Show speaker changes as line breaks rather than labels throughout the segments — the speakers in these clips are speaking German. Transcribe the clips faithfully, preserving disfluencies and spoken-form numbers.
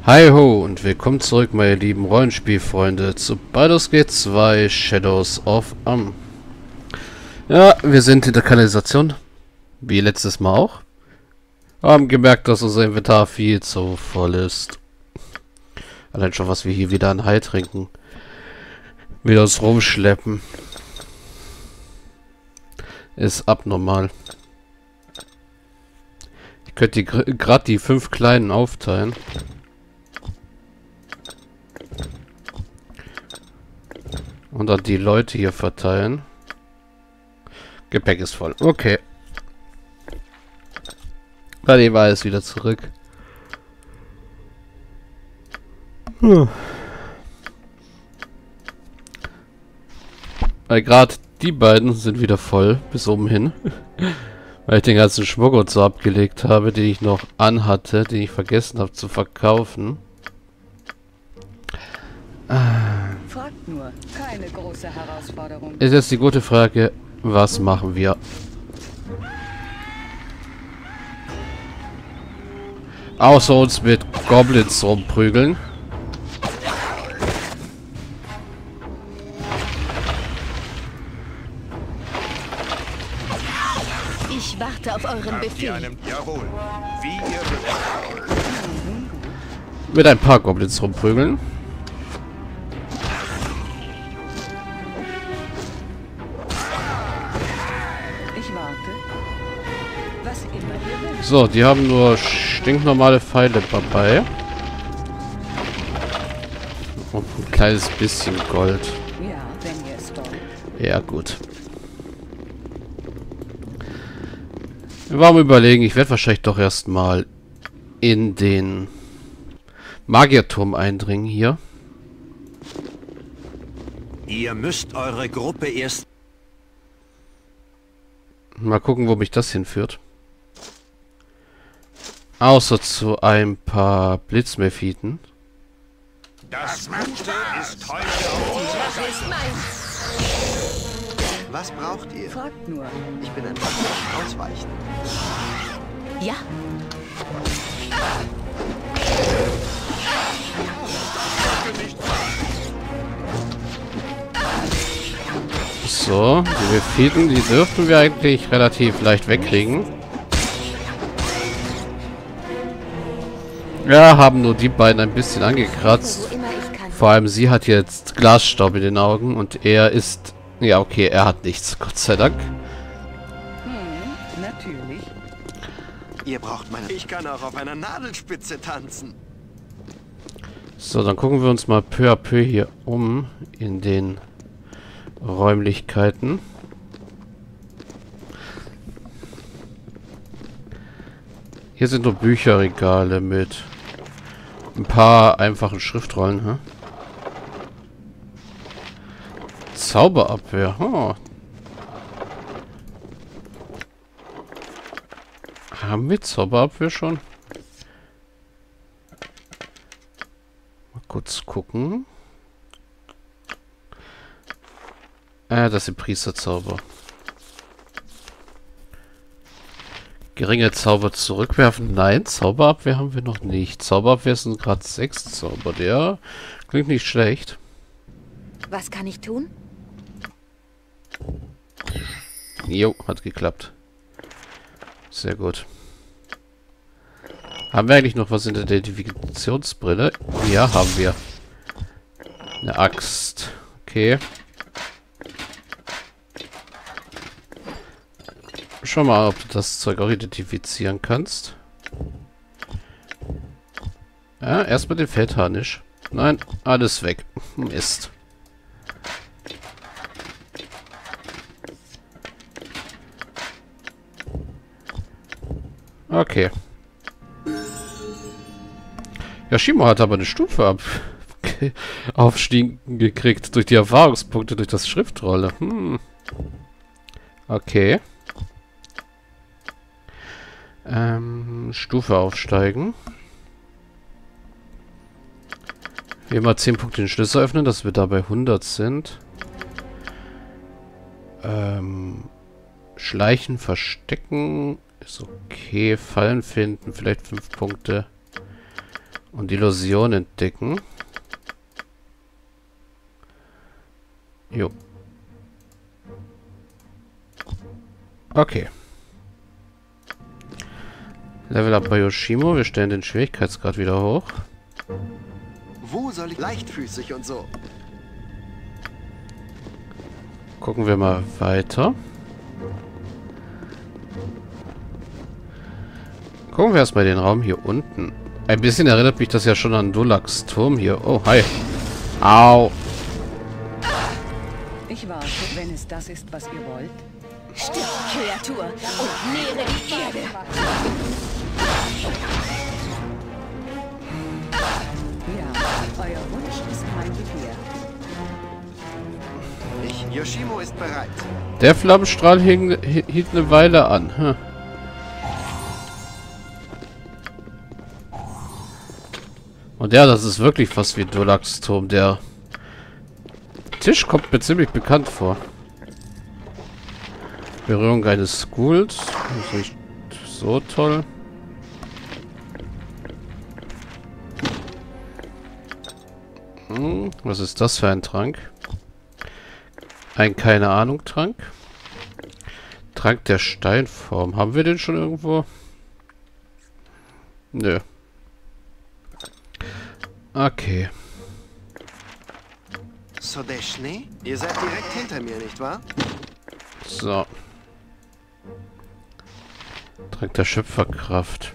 Hi ho und willkommen zurück, meine lieben Rollenspielfreunde, zu Baldur's Gate zwei Shadows of Amn. Ja, wir sind in der Kanalisation, wie letztes Mal auch. Haben gemerkt, dass unser Inventar viel zu voll ist. Allein schon, was wir hier wieder an Hai trinken. Wieder uns rumschleppen. Ist abnormal. Ich könnte gerade die fünf kleinen aufteilen. Und dann die Leute hier verteilen. Gepäck ist voll. Okay. Dann nehmen wir alles wieder zurück. Hm. Weil gerade die beiden sind wieder voll. Bis oben hin. Weil ich den ganzen Schmuck und so abgelegt habe, den ich noch anhatte, den ich vergessen habe zu verkaufen.
Fragt nur, keine große Herausforderung.
Ist jetzt die gute Frage, was machen wir? Außer uns mit Goblins rumprügeln.
Ich warte auf euren Befehl.
Jawohl. Wie ihr
Mit ein paar Goblins rumprügeln.
Ich warte. Was immer ihr wünscht.
So, die haben nur stinknormale Pfeile dabei. Und ein kleines bisschen Gold.
Ja, wenn ihr es wollt.
Ja, gut. Wir waren überlegen, ich werde wahrscheinlich doch erstmal in den Magierturm eindringen hier.
Ihr müsst eure Gruppe erst...
Mal gucken, wo mich das hinführt. Außer zu ein paar Blitzmephiten.
Das Gute ist heute auf unserer Seite.
Was braucht ihr?
Fragt nur.
Ich bin ein bisschen ausweichen.
Ja.
So, die Mephiten, die dürften wir eigentlich relativ leicht wegkriegen. Ja, haben nur die beiden ein bisschen angekratzt.
Wo immer ich kann.
Vor allem sie hat jetzt Glasstaub in den Augen und er ist... Ja, okay, er hat nichts, Gott sei Dank.
Hm, natürlich.
Ihr braucht meine...
Ich kann auch auf einer Nadelspitze tanzen.
So, dann gucken wir uns mal peu à peu hier um in den Räumlichkeiten. Hier sind nur Bücherregale mit ein paar einfachen Schriftrollen. Hm? Zauberabwehr. Oh. Haben wir Zauberabwehr schon? Mal kurz gucken. Ah, das sind Priesterzauber. Geringe Zauber zurückwerfen. Nein, Zauberabwehr haben wir noch nicht. Zauberabwehr sind gerade sechs Zauber. Der klingt nicht schlecht.
Was kann ich tun?
Jo, hat geklappt. Sehr gut. Haben wir eigentlich noch was in der Identifikationsbrille? Ja, haben wir. Eine Axt. Okay. Schau mal, ob du das Zeug auch identifizieren kannst. Ja, erstmal den Feldharnisch. Nein, alles weg. Mist. Okay. Ja, Shimo hat aber eine Stufe ab aufstiegen gekriegt durch die Erfahrungspunkte, durch das Schriftrolle. Hm. Okay. Ähm, Stufe aufsteigen. Wir mal zehn Punkte den Schlüssel öffnen, dass wir dabei hundert sind. Ähm, Schleichen, Verstecken. Ist okay. Fallen finden. Vielleicht fünf Punkte. Und Illusion entdecken. Jo. Okay. Level up bei Yoshimo. Wir stellen den Schwierigkeitsgrad wieder hoch.
Wo soll ich leichtfüßig und so?
Gucken wir mal weiter. Gucken wir erstmal den Raum hier unten. Ein bisschen erinnert mich das ja schon an Dulaks Turm hier. Oh, hi. Au.
Ich warte, wenn es das ist, was ihr wollt.
Stirb, Kreatur, und nähre die Erde.
Ja, euer Wunsch ist mein Begehr.
Ich, Yoshimo ist bereit.
Der Flammenstrahl hing, hielt eine Weile an. Hm. Und ja, das ist wirklich fast wie Dulaks Turm. Der Tisch kommt mir ziemlich bekannt vor. Berührung eines Ghouls. Das ist nicht so toll. Hm, was ist das für ein Trank? Ein keine Ahnung Trank. Trank der Steinform. Haben wir den schon irgendwo? Nö. Okay.
Sodeshne? Ihr seid direkt hinter mir, nicht wahr?
So. Trank der Schöpferkraft.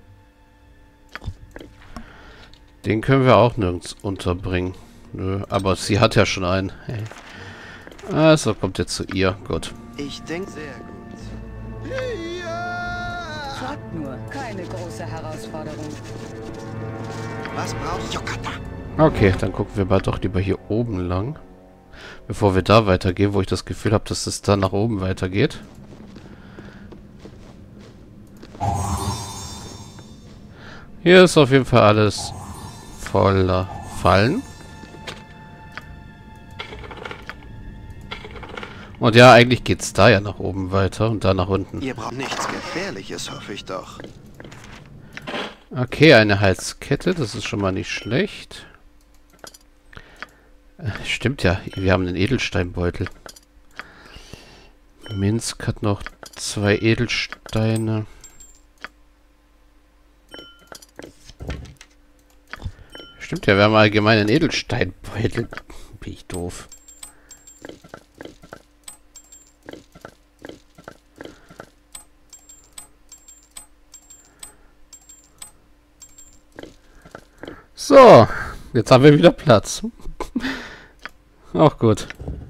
Den können wir auch nirgends unterbringen. Nö, aber sie hat ja schon einen. Hey. Also kommt jetzt zu ihr. Gut.
Ich denke sehr gut.
Fragt nur, keine große Herausforderung.
Was braucht Yokata?
Okay, dann gucken wir mal doch lieber hier oben lang. Bevor wir da weitergehen, wo ich das Gefühl habe, dass es da nach oben weitergeht. Hier ist auf jeden Fall alles voller Fallen. Und ja, eigentlich geht's da ja nach oben weiter und da nach unten.
Ihr braucht nichts Gefährliches, hoffe ich doch.
Okay, eine Halskette, das ist schon mal nicht schlecht. Äh, stimmt ja, wir haben einen Edelsteinbeutel. Minsk hat noch zwei Edelsteine. Stimmt ja, wir haben allgemein einen Edelsteinbeutel. Bin ich doof. So, jetzt haben wir wieder Platz. Auch gut.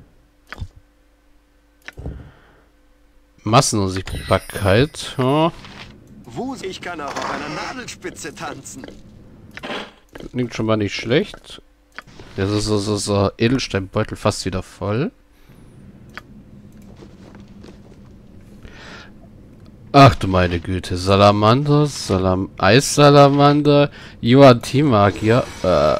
Massenunsichtbarkeit. Oh.
Wo? Ich kann auch auf einer Nadelspitze tanzen.
Klingt schon mal nicht schlecht. Das ist so, so, so Edelsteinbeutel fast wieder voll. Ach du meine Güte. Salamander, Salam Eissalamander, Yuan-Ti-Magier. Äh.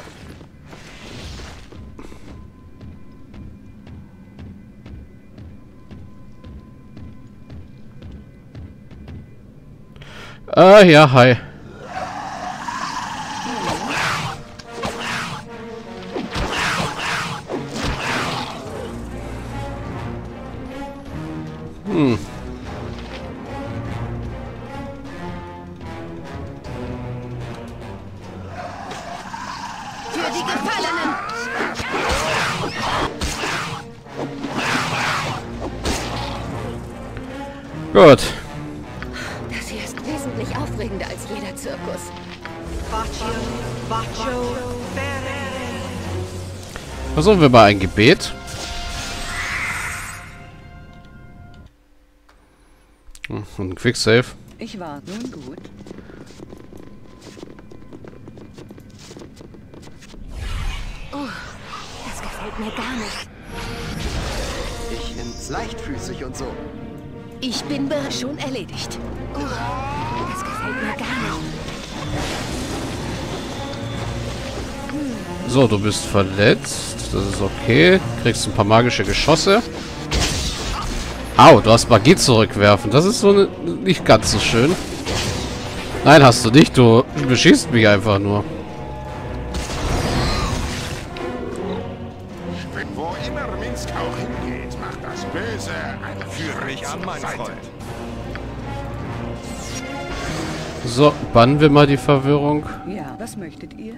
Ah, ja, hi. Hm.
Für die Gefallenen!
Gut.
Das hier ist wesentlich aufregender als jeder Zirkus.
Versuchen wir mal ein Gebet. Hm, und ein Quicksave.
Ich warte. Nun gut.
Oh, das gefällt mir gar nicht.
Ich bin's leichtfüßig und so.
Ich bin be- schon erledigt. Oh, das gefällt mir gar nicht.
So, du bist verletzt. Das ist okay. Kriegst ein paar magische Geschosse. Au, du hast Magie zurückwerfen. Das ist so ne, nicht ganz so schön. Nein, hast du nicht. Du beschießt mich einfach nur.
Wo immer Minsk auch hingeht, macht das Böse eine
Führe ich an, mein
Seite.
Freund.
So, bannen wir mal die Verwirrung.
Ja, was möchtet ihr?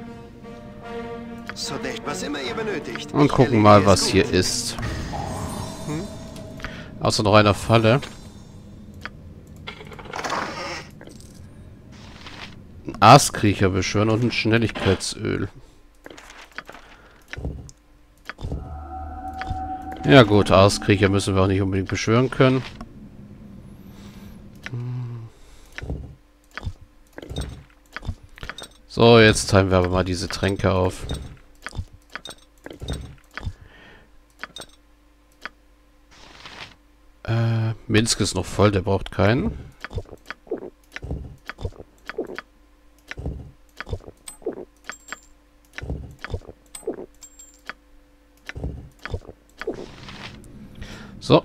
So echt, was immer ihr benötigt.
Und
Ich
gucken
erledige
mal,
es
was
gut.
hier ist. Hm? Außer noch einer Falle. Ein Aaskriecher beschwören und ein Schnelligkeitsöl. Ja gut, Aaskriecher müssen wir auch nicht unbedingt beschwören können. So, jetzt teilen wir aber mal diese Tränke auf. Äh, Minsk ist noch voll, der braucht keinen. So.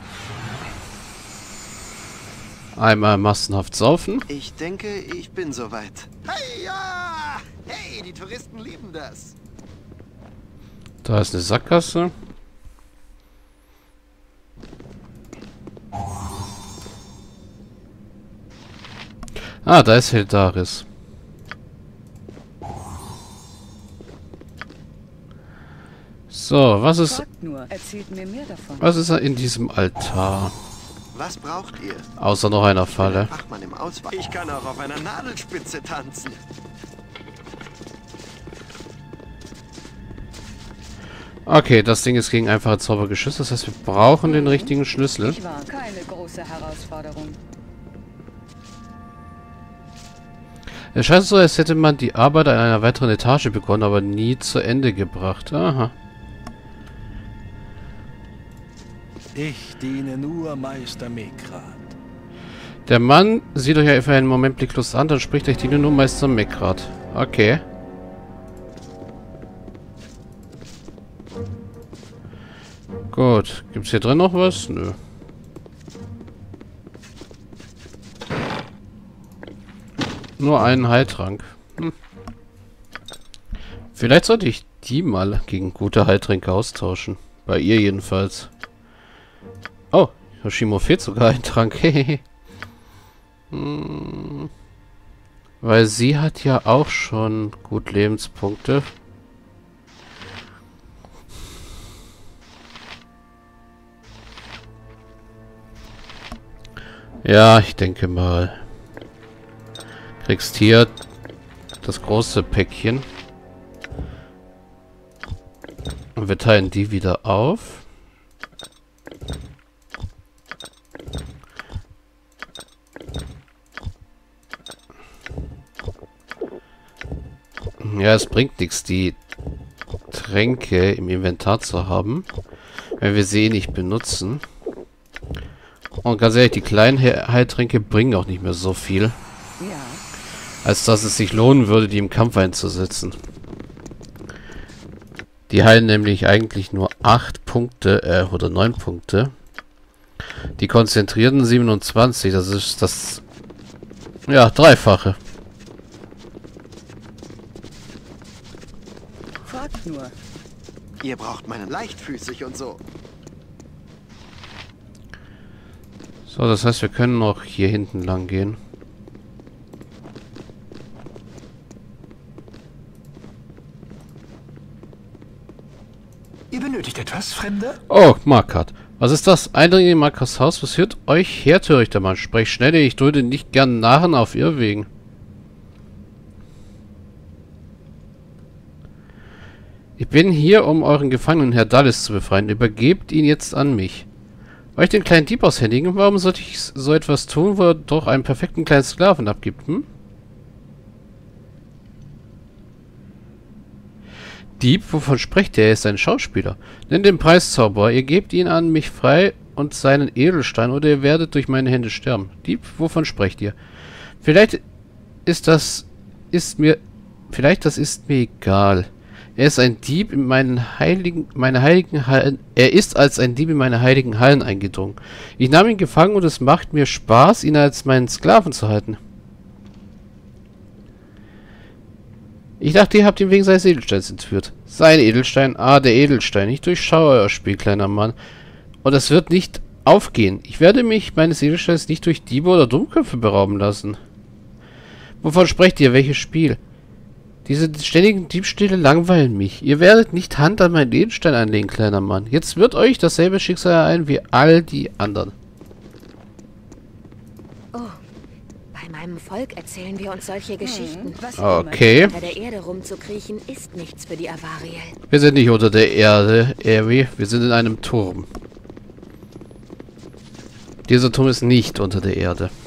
Einmal massenhaft saufen.
Ich denke, ich bin soweit. Hey, ja! Hey, die Touristen lieben das.
Da ist eine Sackgasse. Ah, da ist Heldaris. So, was ist...
Fragt nur, erzählt mir mehr davon.
Was ist in diesem Altar?
Was braucht ihr?
Außer noch einer Falle.
Fachmann im Auswahl. Ich kann auch auf einer Nadelspitze tanzen.
Okay, das Ding ist gegen einfache Zauber geschützt. Das heißt, wir brauchen den richtigen Schlüssel.
Ich war keine große Herausforderung.
Es scheint so, als hätte man die Arbeit an einer weiteren Etage begonnen, aber nie zu Ende gebracht. Aha.
Ich diene nur Meister Mekrat.
Der Mann sieht euch ja für einen Moment blicklos an, dann spricht euch die nur Meister Mekrat. Okay. Gut. Gibt's hier drin noch was? Nö. Nur einen Heiltrank. Hm. Vielleicht sollte ich die mal gegen gute Heiltränke austauschen. Bei ihr jedenfalls. Oh, Yoshimo fehlt sogar ein Trank. hm. Weil sie hat ja auch schon gut Lebenspunkte. Ja, ich denke mal. Kriegst hier das große Päckchen. Und wir teilen die wieder auf. Ja, es bringt nichts, die Tränke im Inventar zu haben, wenn wir sie eh nicht benutzen. Und ganz ehrlich, die kleinen He Heiltränke bringen auch nicht mehr so viel,
Ja,
als dass es sich lohnen würde, die im Kampf einzusetzen. Die heilen nämlich eigentlich nur acht Punkte, äh, oder neun Punkte. Die konzentrierten siebenundzwanzig, das ist das, ja, Dreifache.
fragt nur.
Ihr braucht meinen leichtfüßig und so.
So, das heißt, wir können noch hier hinten lang gehen.
Ihr benötigt etwas, Fremder?
Oh, Markart. Was ist das? Eindringen in Markars Haus? Was führt euch her, törichter Mann? Sprech schneller, ich dulde nicht gern Narren auf Irrwegen. Ich bin hier, um euren Gefangenen Herr Dallis zu befreien. Übergebt ihn jetzt an mich. Euch den kleinen Dieb aushändigen? Warum sollte ich so etwas tun, wo er doch einen perfekten kleinen Sklaven abgibt, hm? Dieb? Wovon spricht er? Er ist ein Schauspieler. Nennt den Preiszauberer. Ihr gebt ihn an mich frei und seinen Edelstein, oder ihr werdet durch meine Hände sterben. Dieb? Wovon sprecht ihr? Vielleicht ist das... ist mir... Vielleicht das ist mir egal. Er ist ein Dieb in meinen heiligen... meine heiligen Hallen... Er ist als ein Dieb in meine heiligen Hallen eingedrungen. Ich nahm ihn gefangen und es macht mir Spaß, ihn als meinen Sklaven zu halten. Ich dachte, ihr habt ihn wegen seines Edelsteins entführt. Sein Edelstein? Ah, der Edelstein. Ich durchschaue euer Spiel, kleiner Mann. Und es wird nicht aufgehen. Ich werde mich meines Edelsteins nicht durch Diebe oder Dummköpfe berauben lassen. Wovon sprecht ihr? Welches Spiel? Diese ständigen Diebstähle langweilen mich. Ihr werdet nicht Hand an meinen Edelstein anlegen, kleiner Mann. Jetzt wird euch dasselbe Schicksal ereilen wie all die anderen.
Oh, bei meinem Volk erzählen wir uns solche Geschichten.
Was
Okay.
Unter der Erde rumzukriechen ist nichts für die Avariel.
Wir sind nicht unter der Erde, Eri. Wir sind in einem Turm. Dieser Turm ist nicht unter der Erde.